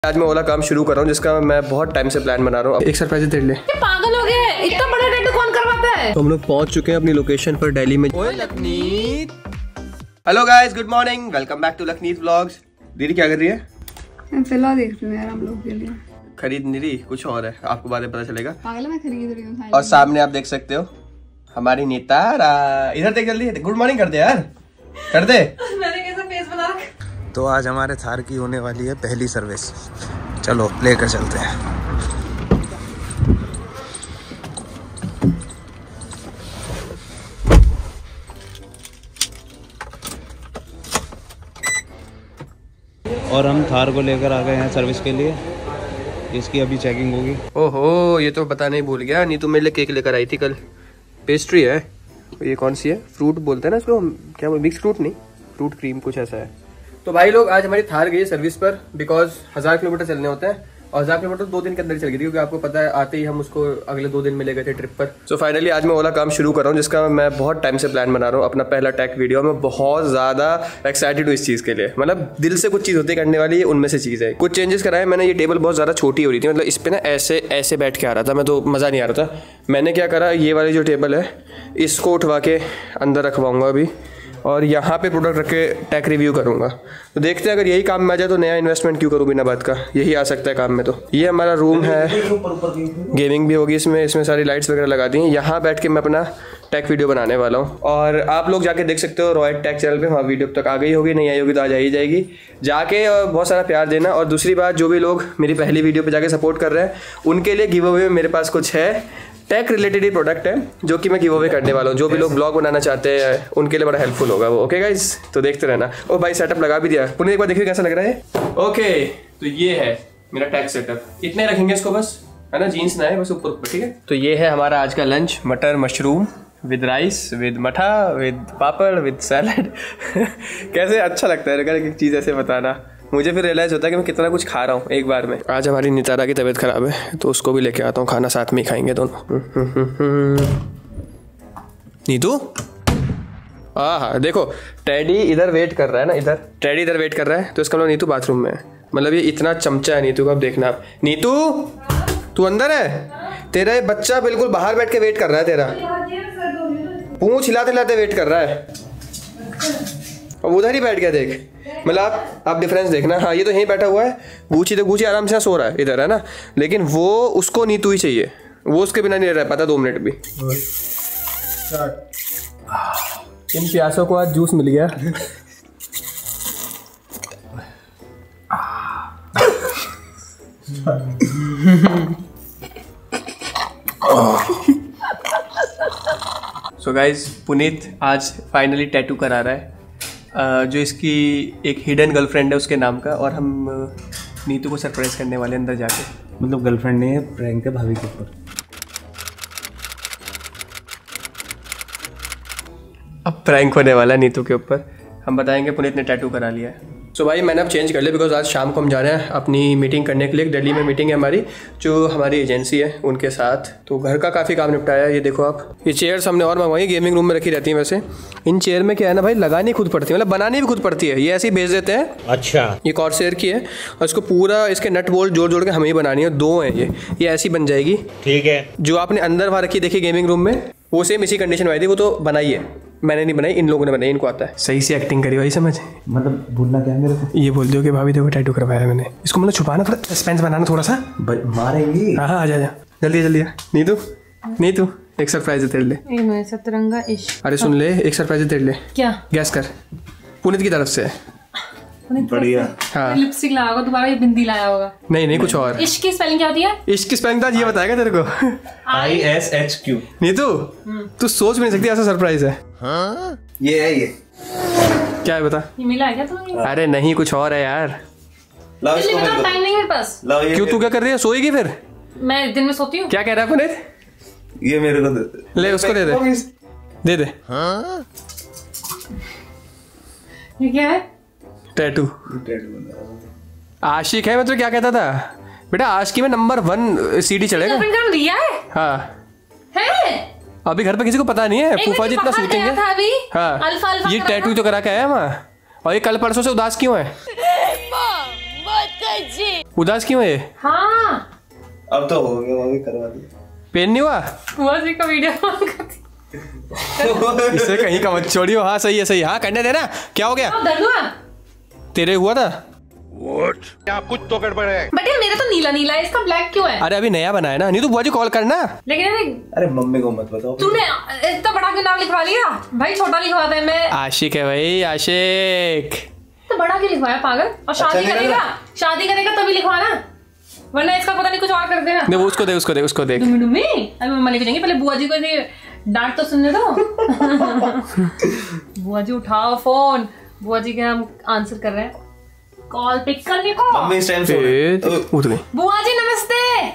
आज मैं ओला काम शुरू कर रहा हूँ जिसका मैं बहुत टाइम से प्लान बना रहा हूँ। एक सरप्राइज दे ले। पागल हो गए, इतना बड़ा टैटू कौन करवाता है? तो हम लोग पहुंच चुके हैं अपनी लोकेशन पर दिल्ली में। Hello guys, good morning, welcome back to लखनीत व्लॉग्स। दीदी क्या कर रही है? मैं फिलहाल देख रही हूँ यार, हम लोग के लिए खरीद नहीं रही, कुछ और है, आपको बाद में पता चलेगा। पागल, मैं खरीद रही हूँ। और सामने आप देख सकते हो हमारी नेतारा। इधर देख जल्दी, गुड मॉर्निंग कर दे यार, कर दे। मैंने कैसा फेस बना रखा। तो आज हमारे थार की होने वाली है पहली सर्विस, चलो लेकर चलते हैं। और हम थार को लेकर आ गए हैं सर्विस के लिए, इसकी अभी चेकिंग होगी। ओहो, ये तो बताने ही भूल गया, नहीं तो मेरे लिए केक लेकर आई थी कल, पेस्ट्री है। ये कौन सी है? फ्रूट बोलते हैं ना इसको, क्या मिक्स फ्रूट नहीं, फ्रूट क्रीम कुछ ऐसा है। तो भाई लोग आज हमारी थार गई सर्विस पर, बिकॉज 1000 किलोमीटर चलने होते हैं और 1000 किलोमीटर 2 दिन के अंदर चल गई थी, क्योंकि आपको पता है आते ही हम उसको अगले 2 दिन में ले गए थे ट्रिप पर। सो फाइनली आज मैं ओला काम शुरू कर रहा हूँ जिसका मैं बहुत टाइम से प्लान बना रहा हूँ, अपना पहला टेक वीडियो। मैं बहुत ज्यादा एक्साइटेड हूँ इस चीज के लिए, मतलब दिल से कुछ चीज होती है करने वाली, उनमें से चीज है। कुछ चेंजेस कराए मैंने, ये टेबल बहुत ज्यादा छोटी हो रही थी, मतलब इस पे ना ऐसे ऐसे बैठ के आ रहा था मैं, तो मजा नहीं आ रहा था। मैंने क्या करा, ये वाली जो टेबल है इसको उठवा के अंदर रखवाऊंगा अभी, और यहाँ पे प्रोडक्ट रख के टेक रिव्यू करूँगा। तो देखते हैं, अगर यही काम में आ जाए तो नया इन्वेस्टमेंट क्यों करूँ बिना बात का, यही आ सकता है काम में। तो ये हमारा रूम है, गेमिंग भी होगी इसमें सारी लाइट्स वगैरह लगा दी हैं। यहाँ बैठ के मैं अपना टेक वीडियो बनाने वाला हूँ, और आप लोग जाके देख सकते हो रॉयल टेक चैनल पे। वहाँ वीडियो तक आ गई होगी, नहीं आई होगी तो आज आ ही जाएगी। जाके बहुत सारा प्यार देना। और दूसरी बात, जो भी लोग मेरी पहली वीडियो पे जाके सपोर्ट कर रहे हैं उनके लिए गिव अवे में मेरे पास कुछ है, टेक रिलेटेड ही प्रोडक्ट है जो कि मैं गिव अवे करने वाला हूँ। जो भी लोग ब्लॉग बनाना चाहते हैं उनके लिए बड़ा हेल्पफुल होगा वो। ओके गाइस, तो देखते रहना। ओ भाई, सेटअप लगा भी दिया, पुणे एक बार देखिए कैसा लग रहा है। ओके, तो ये है मेरा टेक सेटअप, इतने रखेंगे इसको बस, है ना, जीन्स ना है बस ऊपर ऊपर, ठीक है। तो ये है हमारा आज का लंच, मटर मशरूम विद राइस विद मठा विद पापड़ विद सैलड। कैसे अच्छा लगता है एक चीज़ ऐसे बताना, मुझे फिर रियलाइज होता है कि मैं कितना कुछ खा रहा हूँ एक बार में। आज हमारी नितारा की तबीयत खराब है तो उसको भी लेके आता हूँ, खाना साथ में ही खाएंगे दोनों। नीतू, हाँ देखो, टेडी इधर वेट कर रहा है ना, इधर टेडी इधर वेट कर रहा है, तो इसका मतलब नीतू बाथरूम में है। मतलब ये इतना चमचा है नीतू का, अब देखना आप। नीतू तू अंदर है? तेरा ये बच्चा बिल्कुल बाहर बैठ के वेट कर रहा है, तेरा पूंछ हिलाते हिलाते वेट कर रहा है, और उधर ही बैठ गया देख। मतलब आप डिफरेंस देखना। हाँ, ये तो यहीं बैठा हुआ है, गूची तो गूची आराम से सो रहा है इधर, है ना, लेकिन वो उसको नीतू ही चाहिए, वो उसके बिना नहीं रह पाता 2 मिनट भी। इन प्यासों को आज जूस मिल गया। सो गाइज, पुनीत आज फाइनली टैटू करा रहा है, जो इसकी एक हिडन गर्लफ्रेंड है उसके नाम का, और हम नीतू को सरप्राइज करने वाले अंदर जाके। मतलब गर्लफ्रेंड नहीं है, प्रैंक है भाभी के ऊपर। अब प्रैंक होने वाला है नीतू के ऊपर, हम बताएंगे पुनीत ने टैटू करा लिया है। सो भाई मैंने अब चेंज कर लिया, बिकॉज आज शाम को हम जा रहे हैं अपनी मीटिंग करने के लिए। दिल्ली में मीटिंग है हमारी, जो हमारी एजेंसी है उनके साथ। तो घर का काफ़ी काम निपटाया है। ये देखो आप, ये चेयर्स हमने और मंगवाई, गेमिंग रूम में रखी रहती हैं। वैसे इन चेयर में क्या है ना भाई, लगानी खुद पड़ती है, मतलब बनानी भी खुद पड़ती है, ये ऐसे ही भेज देते हैं। अच्छा, ये कॉर्सेयर की है और इसको पूरा इसके नट बोल्ट जोड़ जोड़ के हमें ही बनानी है। 2 हैं ये ऐसी बन जाएगी, ठीक है। जो आपने अंदर वहाँ रखी देखी गेमिंग रूम में, वो सेम इसी कंडीशन में आई थी, वो तो बनाई है, मैंने नहीं बनाई, इन लोगों ने बनाई, इनको आता है। सही से एक्टिंग करी भाई, समझ। मतलब भूलना क्या है मेरे को, ये बोल दो कि भाभी देखो टैटू करवाया है मैंने। इसको मतलब छुपाना, थोड़ा सस्पेंस बनाना थोड़ा सा, मारेंगे। हाँ आ जा जल्दी जल्दी। नीतू एक सरप्राइज है तेरे लिए। सतरंगा इश्क। अरे सुन ले, एक सरप्राइज है तेरे लिए। क्या? गैस कर, पुनीत की तरफ से है। बढ़िया। हाँ, लिपस्टिक लाया होगा दोबारा, ये बिंदी लाया होगा। नहीं कुछ और। इश्क की स्पेलिंग क्या होती है? इश्क की स्पेलिंग ये बताएगा तेरे को, ISHQ। नीतू तू सोच भी नहीं सकती ऐसा सरप्राइज है। हाँ? ये है, ये क्या है बता? ये मिला है क्या तुम्हें? अरे नहीं, कुछ और है यार। टाइम नहीं मेरे पास। क्यों, तू क्या कर रही है, सोएगी फिर? मैं दिन में सोती हूँ। क्या कह रहा है पुनीत? ये मेरे को दे। ले उसको दे दे। हाँ? ये क्या है? टैटू। आशिक है, मैं तो क्या कहता था बेटा, आशिकी में नंबर 1 CD चलेगा। रिया है? हाँ है? अभी घर पे किसी को पता नहीं है, फूफा जी इतना सूतेंगे। हाँ, अल्फा ये टैटू तो करा के आया वहाँ, और ये कल परसों से उदास क्यों है? उदास क्यों है? हाँ अब तो हो गया, वो भी करवा दिया। पेन नहीं हुआ? बुआ जी का वीडियो इसे कहीं का मत छोड़ियो। हाँ सही है सही है। हाँ करने देना। क्या हो गया? दर्द हुआ? तेरे हुआ था? क्या कुछ तो गड़बड़ है। बेटे मेरा तो नीला नीला है, इसका ब्लैक क्यों है? अरे अभी नया बनाया ना। नहीं तो बुआ जी कॉल करना। लेकिन अरे मम्मी को मत बताओ। तूने इतना बड़ा क्यों नाम लिखवा लिया भाई? छोटा लिखवाता है। मैं आशिक है भाई, आशिक। तो बड़ा क्यों लिखवाया पागल? और शादी करेगा, शादी करेगा तभी लिखवाना, वरना इसका पता नहीं कुछ और कर देना। नहीं उसको दे उसको दे उसको देख। डुमी अभी मम्मा लेके जाएंगे, पहले बुआ जी को डांट तो सुनने दो। बुआ जी उठाओ फोन। बुआ जी के हम आंसर कर रहे हैं, कॉल पिक करने को। मम्मी इस टाइम से उठ गई। बुआ जी नमस्ते।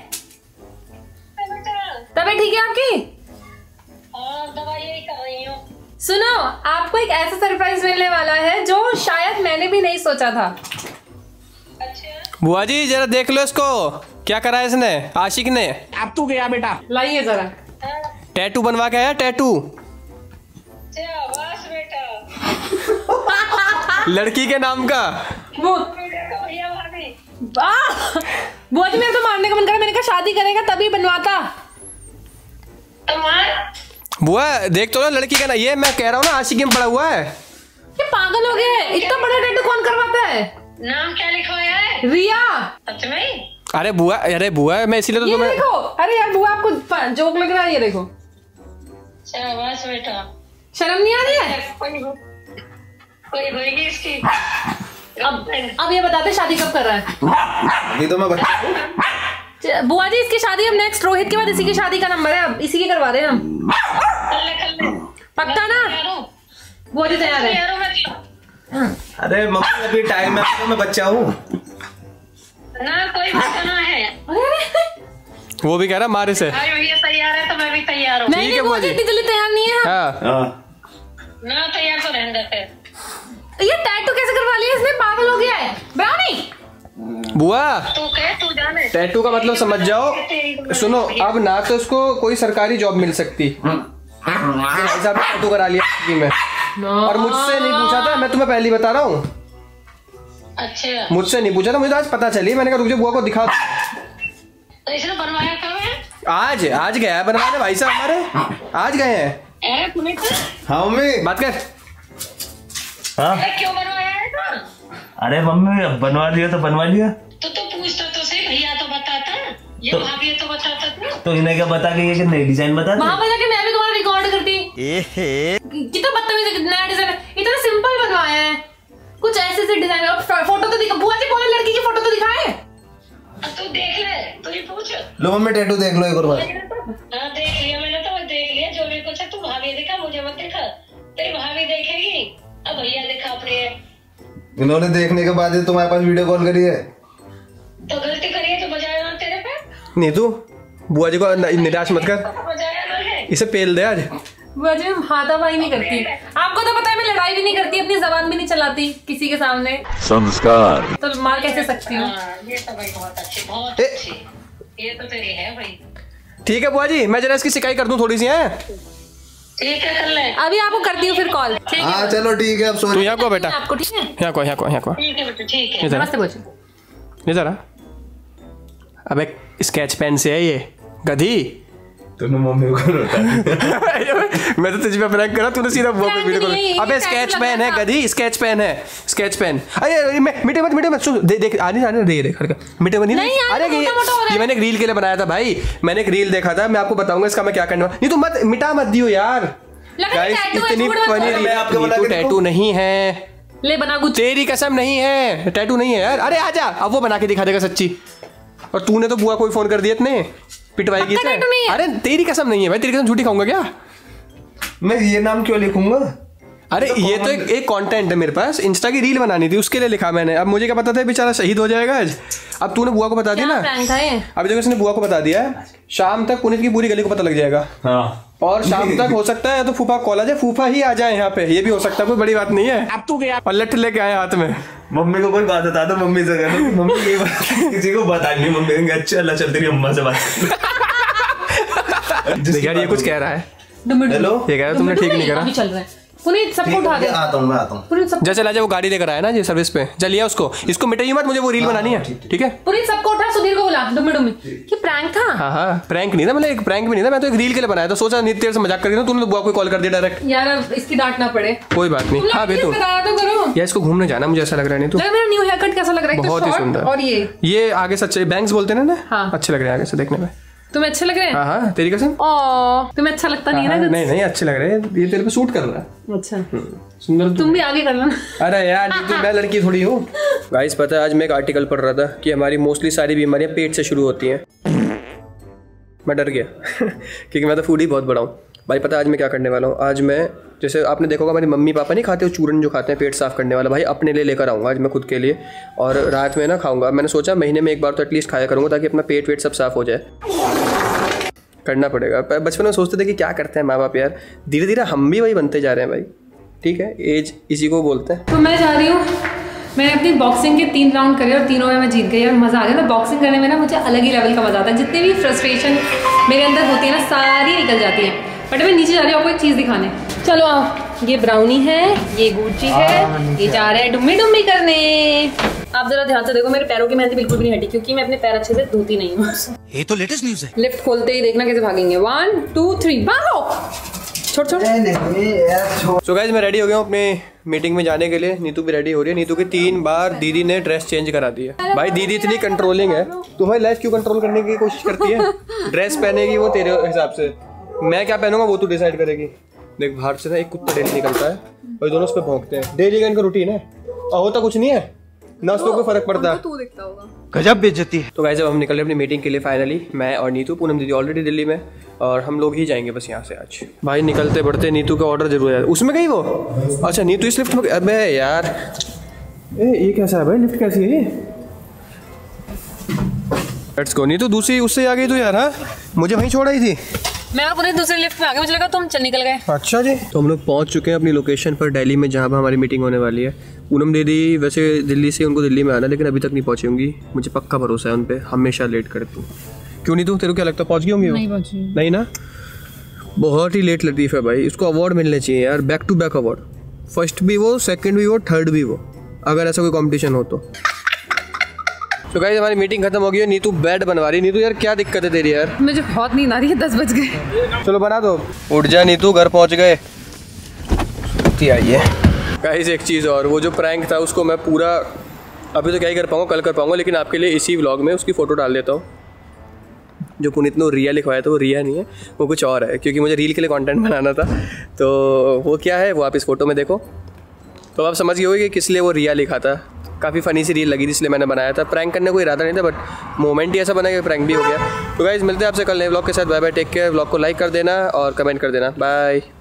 तबीयत ठीक है आपकी? दवाई कर रही हूँ। सुनो, आपको एक ऐसा सरप्राइज मिलने वाला है जो शायद मैंने भी नहीं सोचा था। अच्छा बुआ जी जरा देख लो इसको, क्या करा है इसने आशिक ने। अब तू गया बेटा। लाइए जरा। टैटू बनवा के आया, टैटू बस बेटा। लड़की के नाम का। वो भैया भाभी बुआ जी मेरे तो मारने का मन करा। मैंने कहा शादी करेगा तभी बनवाता। बुआ देख तो लो लड़की का ना, ये मैं कह रहा हूँ ना आशिक में पड़ा हुआ है। ये पागल हो गए, इतना बड़ा टैटू कौन करवाता है? नाम क्या लिखवाया है? रिया। सच में? अरे बुआ मैं इसीलिए तो ये तुम्हें। देखो, अरे यार बुआ आपको जोक लग रहा है, ये देखो। बस बेटा। शर्म नहीं आ रही है? कोई होगी इसकी। अब ये बताते शादी कब कर रहा है? अभी तो मैं बच्चा। बुआ जी इसकी शादी अब नेक्स्ट रोहित के बाद इसी की शादी का नंबर है, अब इसी की करवा रहे हैं हम। कर ले। पक्का ना? बुआ जी तैयार है? अरे मम्मी अभी टाइम है, तो मैं बच्चा हूँ ना, कोई बताना है। वो भी कह रहा मारे से। भाई भैया तैयार है तो मैं भी तैयार हूँ। नहीं बुआ जी इतनी जल्दी तैयार नहीं है। हाँ ना तैयार तो रहने देते। ये टैटू कैसे करवा लिया इसने? पागल हो गया है ब्राउनी। बुआ तू जाने। टैटू का मतलब समझ जाओ। सुनो अब ना तो उसको कोई सरकारी जॉब मिल सकती, भाई साहब ने टैटू करा लिया में, और मुझसे नहीं पूछा था। मैं तुम्हें पहले बता रहा हूँ, अच्छा मुझसे नहीं पूछा था, मुझे तो आज पता चली। मैंने कहा रुक जा बुआ को दिखा। तो इसने बनवाया कब है? आज गया है बनवाने भाई साहब हमारे, आज गए हैं। अरे पुनीत, हाँ मम्मी बात कर। हाँ क्यों बनवाया है तो? अरे मम्मी बनवा लिया तो बनवा लिया। तो पूछता तो सही, भैया तो बताता, ये तो- भाभी तो बताता था। तो इन्हें क्या बता के ये कि नई डिजाइन बता वहां पर जाके मैं भी तुम्हारा रिकॉर्ड करती। कितना बदतमीज है, नया डिजाइन इतना सिंपल बनवाया है, कुछ ऐसे से डिजाइन। फोटो तो दिखा बुआ जी, बोले लड़की की फोटो तो दिखाए। तू देख ले, तू ही पूछ। लो मम्मी टैटू देख लो एक और बार। हाँ देख लिया मैंने, तो देख लिया जो भी कुछ है। तू भाभी देखा, मुझे मत देखा। तेरी भाभी देखेगी, अब भैया देखा अपने। इन्होंने देखने के बाद ही तुम्हारे पास वीडियो कॉल करी है। तो गलती करिए तो बजाया ना तेरे पे। नहीं तू बुआ जी को निराश मत कर, बजाया ना है। इसे पेल दे आज। बुआ जी मैं हाथापाई नहीं करती, आपको तो पता है। मैं लड़ाई भी नहीं करती, अपनी जबान भी नहीं चलाती किसी के सामने। संस्कार। तो मार कैसे सकती हूँ? हाँ, ये तो भाई बहुत अच्छी, बहुत अच्छी। ये तो तेरी है भाई। ठीक है बुआ जी, मैं जरा इसकी शिकायत कर दूं थोड़ी सी है। ठीक है कर ले। अभी आपको करती हूँ फिर कॉल। ठीक है हाँ चलो ठीक है, अब सो तू यहाँ को बेटा, आपको, ठीक है? यहाँ को ठीक है बेटा, ठीक है। नमस्ते बुआ जी। ये जरा। अबे स्केच पेन से है ये गधी। तूने मम्मी को रोता मैं तो तुझे पे प्रैंक करा, तूने सीधा बुआ पे Prank वीडियो नहीं है, ये कॉल। अबे भी स्केच prank पेन है लगा था। गधी, स्केच पेन है, स्केच पेन। अरे मिटे मत सुन, देख आने दे देख हल्का मिटे मत नहीं यार, अरे मोटा-मोटा हो रहा है। ये मैंने एक रील के लिए बनाया था भाई, मैंने एक रील देखा था, मैं आपको बताऊंगा इसका मैं क्या करने वाला। नहीं तो मत मिटा मत दियो यार लगा गाइस, tattoo है, इतनी झूठ मत फनी बोलो। मैं आपको बता के टैटू नहीं है, ले बना कुछ। तेरी कसम नहीं है, टैटू नहीं है यार। अरे आजा, अब वो बना के दिखा देगा सच्ची। और तूने तो बुआ को फोन कर दिया इतने पिटवाएगी पक्का इसे। tattoo नहीं है। अरे तेरी कसम नहीं है भाई, तेरी कसम झूठी खाऊंगा क्या? मैं ये नाम क्यों लिखूंगा? अरे ये तो एक कंटेंट है मेरे पास, इंस्टा की रील बनानी थी, उसके लिए लिखा मैंने। अब मुझे क्या पता था बेचारा शहीद हो जाएगा आज। अब तूने बुआ को बता दिया क्या ना, prank था ये? अभी देखो इसने बुआ को बता दिया है, शाम तक पुनीत की पूरी गली को पता लग जाएगा। हाँ और शाम तक हो सकता है तो फूफा कॉल आ जाए, फूफा ही आ जाए यहाँ पे, ये भी हो सकता है, कोई बड़ी बात नहीं है। अब तू गया। और लठ लेके आए हाथ में। मम्मी को कोई बात बता दो, मम्मी से कह दो मम्मी ये बात किसी को बतानी। मम्मी कहेंगे अच्छा अल्लाह चल तेरी अम्मा से बात कर। देख यार ये कुछ कह रहा है, हेलो ये कह रहा है तुमने ठीक नहीं करा। अभी चल रहा है। पुनीत सबको उठा दे। आता हूँ, मैं आता हूँ। पुनीत सब जैसे लाजा वो गाड़ी लेकर आया ना जी सर्विस पे, चलिए उसको, इसको मिटाइए मत, मुझे वो रील बनानी है, ठीक है? पुनीत सबको उठा, सुधीर को बुला, डुम्मी डुम्मी। ये प्रैंक था? हाँ, प्रैंक नहीं था, मतलब एक प्रैंक भी नहीं था, मैं तो एक रील के लिए बनाया था। सोचा नित्य से मजाक करके ना, तूने तो बुआ को कॉल कर दिया डायरेक्ट। यार अब इसकी डांट ना पड़े। कोई बात नहीं। हाँ बेटू, बताया तो करो यार इसको घूमने जाना मुझे ऐसा लग रहा है। नहीं तो मेरा न्यू हेयर कट कैसा लग रहा है? बहुत ही सुंदर। और ये आगे से अच्छे बैंग्स बोलते हैं ना, हाँ। अच्छे लग रहे हैं आगे से देखने में। तुम्हें अच्छे लग रहे हैं? हाँ, तेरी कसम। तुम्हें अच्छा लगता नहीं है ना? नहीं अच्छे लग रहे हैं, ये तेरे पे सूट कर रहा है। अच्छा सुंदर। तुम भी आगे कर लो। अरे यार तो मैं लड़की थोड़ी हूँ। गाइस पता है आज मैं एक आर्टिकल पढ़ रहा था कि हमारी मोस्टली सारी बीमारियां पेट से शुरू होती हैं। मैं डर गया क्योंकि मैं तो फूडी बहुत बड़ा हूँ भाई। पता है आज मैं क्या करने वाला हूँ? आज मैं, जैसे आपने देखा होगा हमारी मम्मी पापा नहीं खाते वो चूरन जो खाते हैं पेट साफ करने वाला, भाई अपने लिए लेकर आऊँगा आज मैं खुद के लिए, और रात में ना खाऊंगा। मैंने सोचा महीने में एक बार तो एटलीस्ट खाया करूँगा ताकि अपना पेट वेट सब साफ हो जाए। करना पड़ेगा। बचपन में सोचते थे कि क्या करते हैं माँ बाप यार, धीरे धीरे हम भी वही बनते जा रहे हैं भाई। ठीक है, एज इसी को बोलते हैं। तो मैं जा रही हूँ, मैंने अपनी बॉक्सिंग के 3 राउंड करे और तीनों में मैं जीत गई और मज़ा आ गया। ना बॉक्सिंग करने में ना मुझे अलग ही लेवल का मज़ा आता है। जितनी भी फ्रस्ट्रेशन मेरे अंदर होती है ना सारी निकल जाती है। बट मैं नीचे जा रही हूँ आपको एक चीज़ दिखाने। चलो आओ, ये ब्राउनी है, ये गुच्ची है, ये जा रहे हैं डुम्मी डुम्मी करने। आप जरा ध्यान से देखो, मेरे पैरों की मेहंदी बिल्कुल भी नहीं हटी क्योंकि मैं अपने पैर अच्छे से धोती नहीं हूँ। ये तो लेटेस्ट न्यूज़ है। लिफ्ट खोलते ही देखना कैसे भागेंगे। 1 2 3 भागो। छोड़ सो गाइस मैं रेडी हो गया हूँ अपने मीटिंग में जाने के लिए। नीतू भी रेडी हो रही है। नीतू की 3 बार दीदी ने ड्रेस चेंज करा दी है। भाई दीदी इतनी कंट्रोलिंग है, तुम्हारी लाइफ क्यों कंट्रोल करने की कोशिश करती है? ड्रेस पहनेगी वो तेरे हिसाब से, मैं क्या पहनूंगा वो तू डिसाइड करेगी। देख बाहर से ना एक कुत्ता डेली निकलता है और दोनों उस पर भौंकते हैं। डेली का इनका रूटीन है और होता कुछ नहीं है ना, उस पर कोई फर्क पड़ता है। तू दिखता होगा। गजब बेइज्जती है। तो गाइस जब हम निकल रहे अपनी मीटिंग के लिए फाइनली, मैं और नीतू, पूनम दीदी ऑलरेडी दिल्ली में, और हम लोग ही जाएंगे बस यहाँ से आज। भाई निकलते बढ़ते नीतू का ऑर्डर जरूर है। उसमें गई वो? अच्छा नीतू इस लिफ्ट में? अबे यार ये कैसा है भाई, लिफ्ट कैसी है ये? Let's go. नीतू दूसरी उससे आ गई तो यार। हाँ मुझे वहीं छोड़ आई थी। मैं और पूरे दूसरे लिफ्ट में आ गए, मुझे लगा तुम चल निकल गए। अच्छा जी। तो हम लोग पहुंच चुके हैं अपनी लोकेशन पर दिल्ली में, जहाँ पर हमारी मीटिंग होने वाली है। पूनम दीदी वैसे दिल्ली से, उनको दिल्ली में आना, लेकिन अभी तक नहीं पहुंची होंगी। मुझे पक्का भरोसा है उन पर, हमेशा लेट करती हूँ। क्यों नहीं? तू तेरे को क्या लगता है पहुंच गई होंगी? नहीं पहुंची। नहीं ना, बहुत ही लेट लतीफ है भाई। इसको अवार्ड मिलने चाहिए यार, back to back award. First भी वो, सेकंड भी वो, थर्ड भी वो, अगर ऐसा कोई कंपटीशन हो तो। तो गाइस हमारी मीटिंग खत्म हो गई है। नीतू बेड बनवा रही। नीतू यार क्या दिक्कत है तेरी यार? मुझे बहुत नींद आ रही है, 10 बज गए। चलो बना दो। उठ जा नीतू, घर पहुंच गए। आइए गाइस एक चीज़ और, वो जो प्रैंक था उसको मैं पूरा अभी तो क्या ही कर पाऊंगा, कल कर पाऊंगा, लेकिन आपके लिए इसी व्लॉग में उसकी फ़ोटो डाल देता हूँ। जो पुनीत ने रिया लिखवाया था वो रिया नहीं है, वो कुछ और है, क्योंकि मुझे रील के लिए कंटेंट बनाना था। तो वो क्या है वो आप इस फोटो में देखो तो आप समझ गए होगे कि किस लिए वो रिया लिखा था। काफ़ी फ़नी सी रील लगी थी इसलिए मैंने बनाया था। प्रैंक करने को इरादा नहीं था, बट मोमेंट ही ऐसा बना कि प्रैंक भी हो गया। तो गाइस मिलते हैं आपसे कल नए व्लॉग के साथ। Bye bye, take care. Vlog को लाइक कर देना और कमेंट कर देना। बाय।